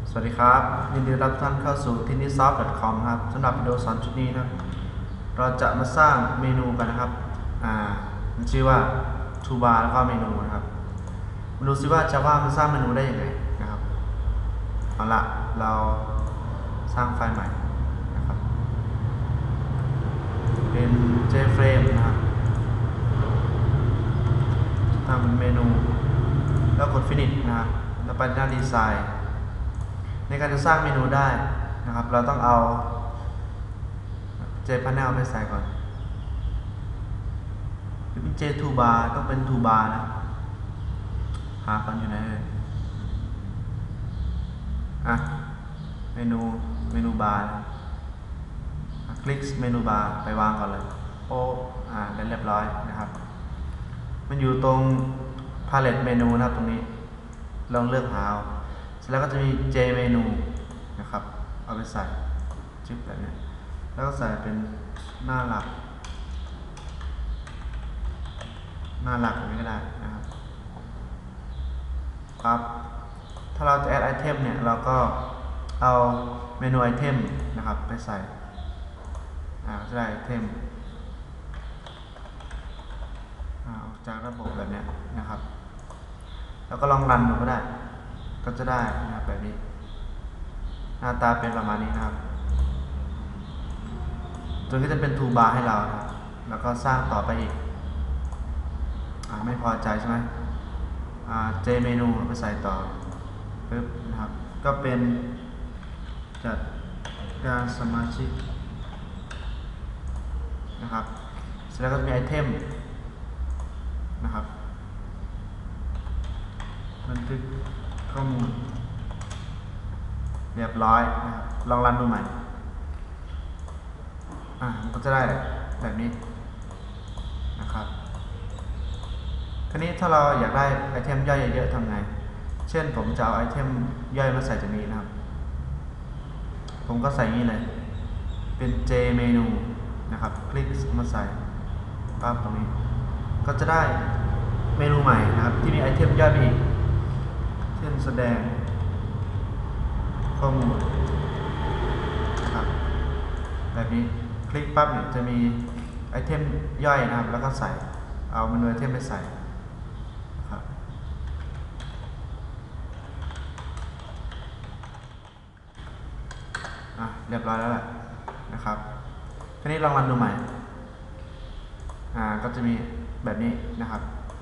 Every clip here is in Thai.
สวัสดีครับยินดีรับท่านเข้าสู่ที่ nisoft.com ครับสำหรับวิดีโอสอนชุดนี้นะครับเราจะมาสร้างเมนูกันนะครับมันชื่อว่า toolbar แล้วก็เมนูนะครับมาดูซิว่าจะว่ามันสร้างเมนูได้ยังไงนะครับเอาละเราสร้างไฟล์ใหม่นะครับเป็น JFrame นะครับทำเป็นเมนูแล้วกด Finish นะครับแล้วไปหน้าดีไซน์ในการจะสร้างเมนูได้นะครับเราต้องเอา JPanel ไปใส่ก่อนหรือเป็น JToolbar ต้องเป็น Toolbar นะหาก่อนอยู่ไหนเลยเมนูบาร์คลิกเมนูบาร์ไปวางก่อนเลยได้เรียบร้อยนะครับมันอยู่ตรง Palette เมนูนะครับตรงนี้ลองเลือกหาเสร็จแล้วก็จะมี J เมนูนะครับเอาไปใส่จิ๊บแบบนี้แล้วก็ใส่เป็นหน้าหลักแบบนี้ก็ได้นะครับครับถ้าเราจะ add item เนี่ยเราก็เอาเมนูไอเทมนะครับไปใส่จะได้ไอเทมออกจากระบบแบบนี้นะครับแล้วก็ลองรันดูก็ได้ก็จะได้นะครับแบบนี้หน้าตาเป็นประมาณนี้นะครับตัวนี้จะเป็นทูบาร์ให้เรานะครับแล้วก็สร้างต่อไปอีกไม่พอใจใช่ไหมเจเมนูไปใส่ต่อปึ๊บนะครับก็เป็นจัดการสมาชิกนะครับเสร็จแล้วก็มีไอเทมนะครับบันทึกข้อมูลเรียบร้อยนะครับลองรันดูใหม่มันก็จะได้แบบนี้นะครับคราวนี้ถ้าเราอยากได้ไอเทมย่อยเยอะๆทำไงเช่นผมจะเอาไอเทมย่อยมาใส่จากนี้นะครับผมก็ใส่นี้เลยเป็น J เมนูนะครับคลิกมาใส่ปั๊บตรงนี้ก็จะได้เมนูใหม่นะครับที่มีไอเทมย่อยไปอีกเช่นแสดงข้อมูลนะครับแบบนี้คลิกปั๊บเนี่ยจะมีไอเทมย่อยนะครับแล้วก็ใส่เอาเมนูไอเทมไปใส่ครับเรียบร้อยแล้วแหละนะครับทีนี้ลองรันดูใหม่ก็จะมีแบบนี้นะครับ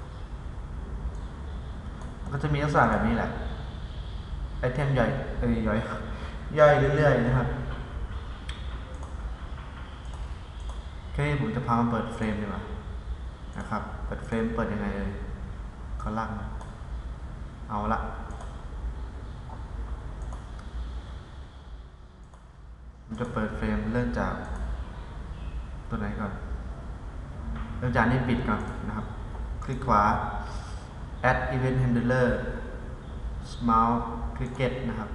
ก็จะมีลักษณะแบบนี้แหละไอเทมย่อยเรื่อยๆนะครับแค่นี้ผมจะพามาเปิดเฟรมดีกว่านะครับเปิดเฟรมเปิดยังไงเลยเขาลั่งเอาละผมจะเปิดเฟรมเริ่มจากตัวไหนก่อนเริ่มจากนี้ปิดก่อนนะครับคลิกขวา add event handler mouse cricket นะครับ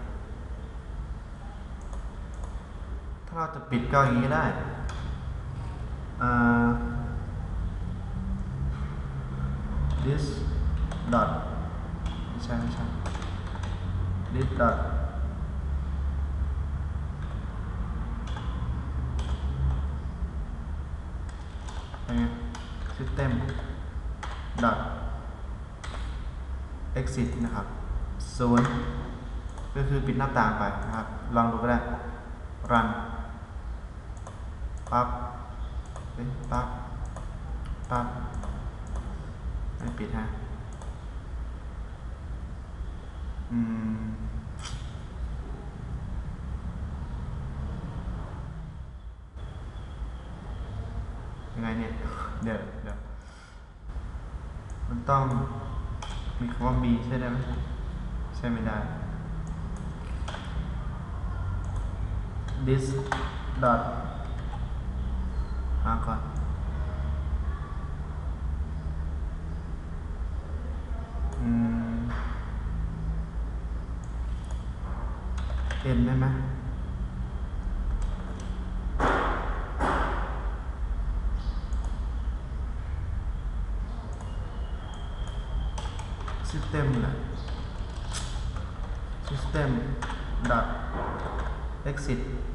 ถ้าเราจะปิดก็อย่างนี้ก็ได้this dot ไม่ใช่this dot system dot exit นะครับ0ก็คือปิดหน้าต่างไปนะครับลองดูก็ได้ run ปั๊บไม่ปิดฮะยังไงเนี่ยเดี๋ยวมันต้องมีคำว่า b ใช่ไหมใช่ไม่ได้ this dot ก่อนเอ็นได้ไหมsystem dot exit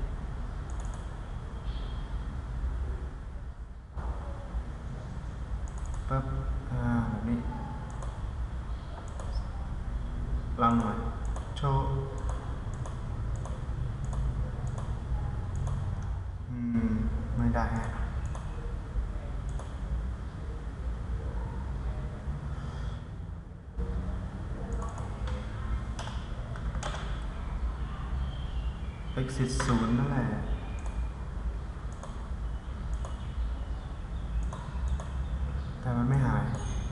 ปั๊บแบบนี้ลองหน่อยโชว์ไม่ได้ฮะexit 0นั่นแหละแต่มันไม่หาย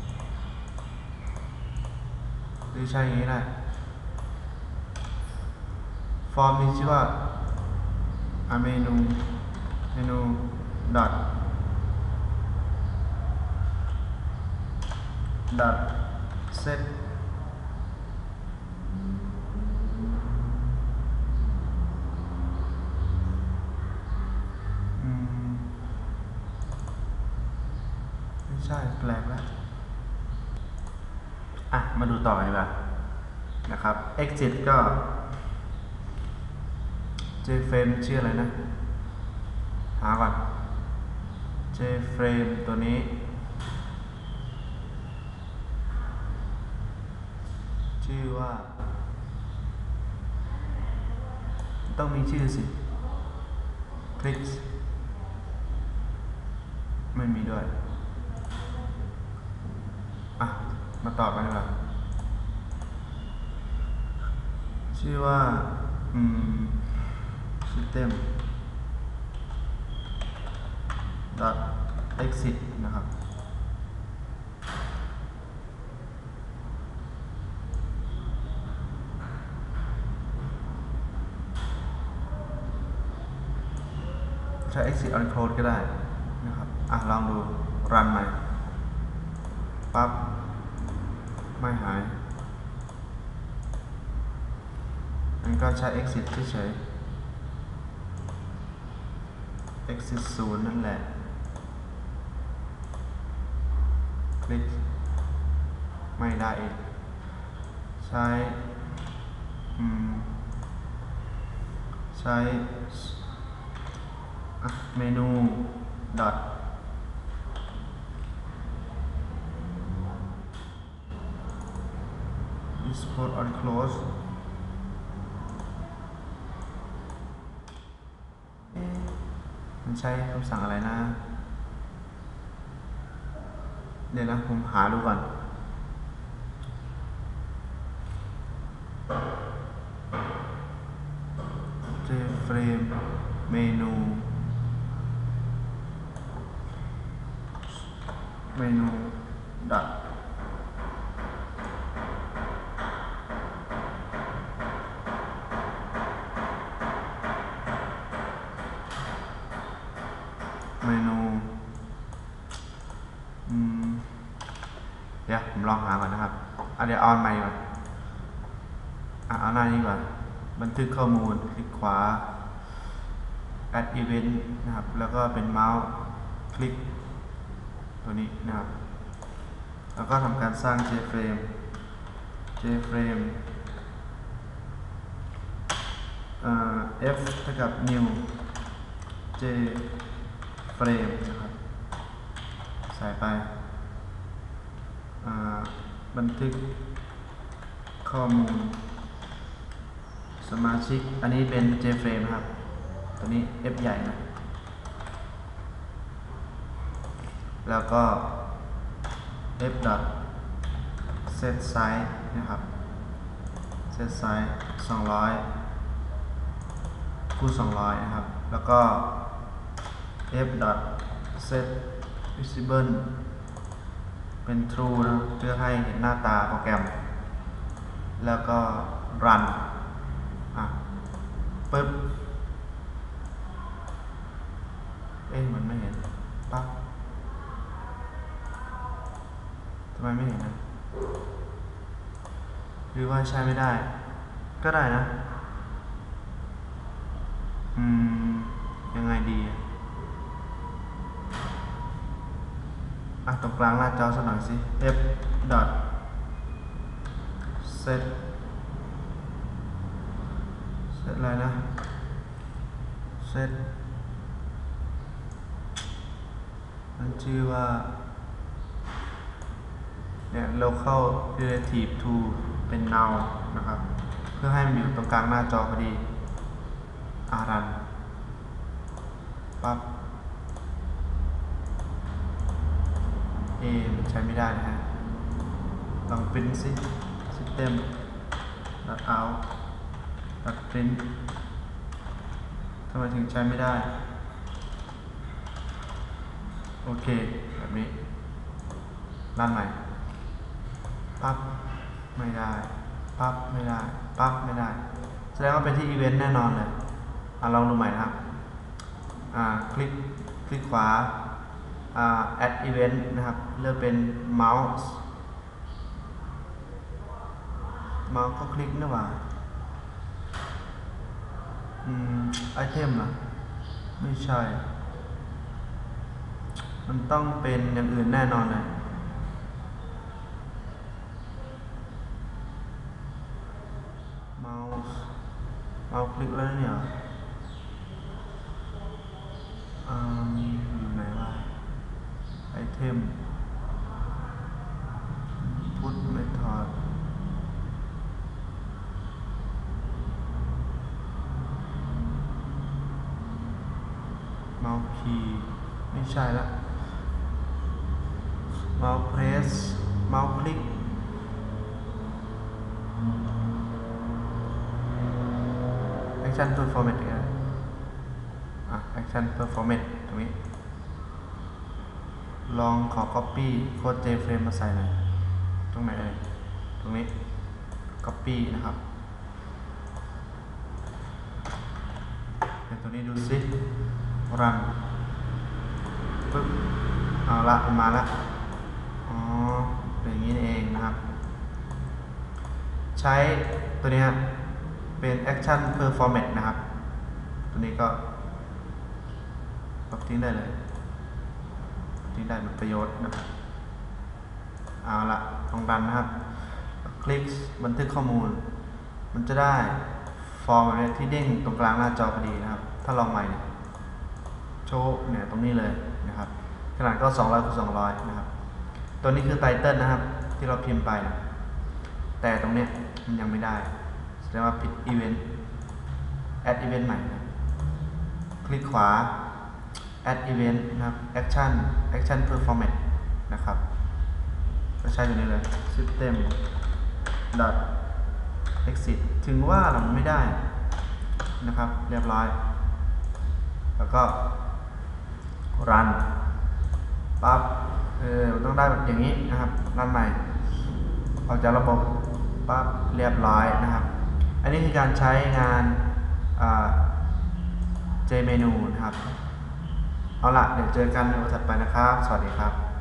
หรือใช่อย่างนี้ได้ฟอร์มนี้ชื่อว่าเมนูดอทเซตไม่ใช่แปลกแล้วมาดูต่อกันดีกว่านะครับ exit ก็ JFrame ชื่ออะไรนะหาก่อน JFrame ตัวนี้ชื่อว่าต้องมีชื่อสิ Click ไม่มีด้วยมาตอบกันดีกว่าชื่อว่าsystem dot exit นะครับใช้ exit on code ก็ได้นะครับลองดูรันใหม่ปั๊บไม่หายมันก็ใช้ exit เฉยๆ exit 0นั่นแหละคลิกไม่ได้อีกใช้เมนู dot export on close มันใช้คำสั่งอะไรนะเดี๋ยวนะผมหาดูก่อน JFrame เมนูดอทเมนูเดี๋ยวผมลองหาก่อนนะครับเดี๋ยวออนใหม่ก่อนเอาหน้านี้ก่อนบันทึกข้อมูลคลิกขวา add event นะครับแล้วก็เป็นเมาส์คลิกตัวนี้นะครับแล้วก็ทำการสร้าง JFrame f เท่ากับ new JFrame นะครับใส่ไปบันทึกข้อมูลสมาชิกอันนี้เป็น JFrame นะครับตัวนี้ F ใหญ่นะแล้วก็ f set size นะครับ set size 200 คูณ 200นะครับแล้วก็ f set visible เป็น true นะเพื่อให้เห็นหน้าตาโปรแกรมแล้วก็ run ปึ๊บมันไม่เห็นปั๊บทำไมไม่เห็นนะหรือว่าใช้ไม่ได้ก็ได้นะยังไงดีตรงกลางหน้าจอสักหน่อยสิ f set เซตอะไรนะเซตมันชื่อว่าเนี่ย local relative to เป็น null นะครับเพื่อให้มันอยู่ตรงกลางหน้าจอพอดีรันปั๊บมันใช้ไม่ได้นะฮะลอง print สิ system out print ทำไมถึงใช้ไม่ได้โอเคแบบนี้รันใหม่ปั๊บไม่ได้ปั๊บไม่ได้ปั๊บไม่ได้แสดงว่าเป็นที่อีเวนต์แน่นอนเลยลองดูใหม่นะครับคลิกขวาadd event นะครับเลือกเป็น mouse ก็คลิกนะว่าitem เหรอไม่ใช่มันต้องเป็นอย่างอื่นแน่นอนเลยเมาส์คลิกแล้วเนี่ยอยู่ไหนวะไอเทม put method เมาส์คีย์ไม่ใช่ละเมาส์เพรสเมาส์คลิกaction performance กันaction performance ตรงนี้ลองขอ copy โค้ด JFrame มาใส่หน่อยตรงไหนเลยตรงนี้ copy นะครับเดี๋ยวตัวนี้ดูสิรันปึ๊บเอาละมาละเป็นอย่างนี้เองนะครับใช้ตัวนี้เป็น action performance นะครับตัวนี้ก็ทิ้งได้เลยทิ้งได้เป็นประโยชน์นะครับเอาละลองรันนะครับคลิกบันทึกข้อมูลมันจะได้ฟอร์มแบบนี้ที่เด้งตรงกลางหน้าจอพอดีนะครับถ้าลองใหม่เนี่ยโชว์เนี่ยตรงนี้เลยนะครับขนาดก็200 x 200นะครับตัวนี้คือไตเติลนะครับที่เราพิมพ์ไปนะแต่ตรงเนี้ยมันยังไม่ได้แสดงว่าผิดอีเวนต์แอดอีเวนต์ใหม่นะคลิกขวา add event นะครับ action performance นะครับก็ใช้อยู่นี่เลย system exit ถึงว่าเราไม่ได้นะครับเรียบร้อยแล้วก็ run ปั๊บต้องได้แบบอย่างนี้นะครับรันใหม่ออกจากระบบปั๊บเรียบร้อยนะครับอันนี้คือการใช้งานJMenu นะครับเอาละเดี๋ยวเจอกันในวันถัดไปนะครับสวัสดีครับ